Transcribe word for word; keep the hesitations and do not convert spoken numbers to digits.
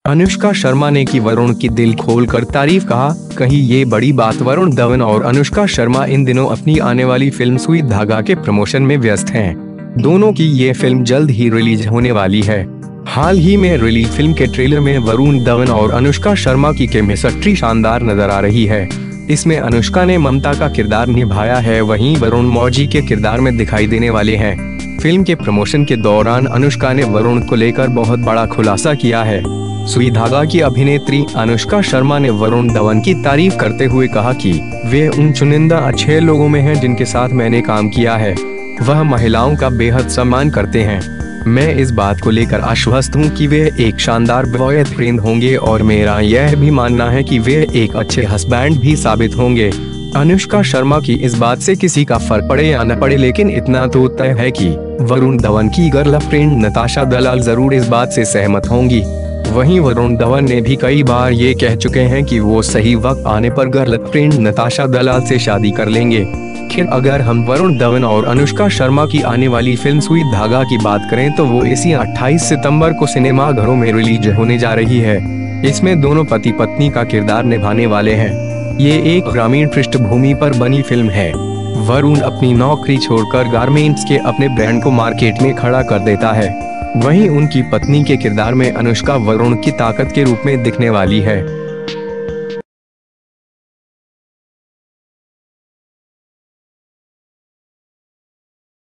अनुष्का शर्मा ने की वरुण की दिल खोलकर तारीफ, कहा, कहीं ये बड़ी बात। वरुण धवन और अनुष्का शर्मा इन दिनों अपनी आने वाली फिल्म सुई धागा के प्रमोशन में व्यस्त हैं। दोनों की ये फिल्म जल्द ही रिलीज होने वाली है। हाल ही में रिलीज फिल्म के ट्रेलर में वरुण धवन और अनुष्का शर्मा की केमिस्ट्री शानदार नजर आ रही है। इसमें अनुष्का ने ममता का किरदार निभाया है, वहीं वरुण मौजी के किरदार में दिखाई देने वाले हैं। फिल्म के प्रमोशन के दौरान अनुष्का ने वरुण को लेकर बहुत बड़ा खुलासा किया है। सुई धागा की अभिनेत्री अनुष्का शर्मा ने वरुण धवन की तारीफ करते हुए कहा कि वे उन चुनिंदा अच्छे लोगों में हैं जिनके साथ मैंने काम किया है। वह महिलाओं का बेहद सम्मान करते हैं। मैं इस बात को लेकर आश्वस्त हूं कि वे एक शानदार बॉयफ्रेंड होंगे और मेरा यह भी मानना है कि वे एक अच्छे हस्बैंड भी साबित होंगे। अनुष्का शर्मा की इस बात से किसी का फर्क पड़े या न पड़े, लेकिन इतना तो तय है कि वरुण धवन की गर्लफ्रेंड नताशा दलाल जरूर इस बात से सहमत होंगी। वहीं वरुण धवन ने भी कई बार ये कह चुके हैं कि वो सही वक्त आने पर गर्लफ्रेंड नताशा दलाल से शादी कर लेंगे। खैर, अगर हम वरुण धवन और अनुष्का शर्मा की आने वाली फिल्म सुई धागा की बात करें तो वो इसी अट्ठाईस सितंबर को सिनेमा घरों में रिलीज होने जा रही है। इसमें दोनों पति पत्नी का किरदार निभाने वाले हैं। ये एक ग्रामीण पृष्ठभूमि पर बनी फिल्म है। वरुण अपनी नौकरी छोड़कर गारमेंट्स के अपने ब्रांड को मार्केट में खड़ा कर देता है। वहीं उनकी पत्नी के किरदार में अनुष्का वरुण की ताकत के रूप में दिखने वाली है।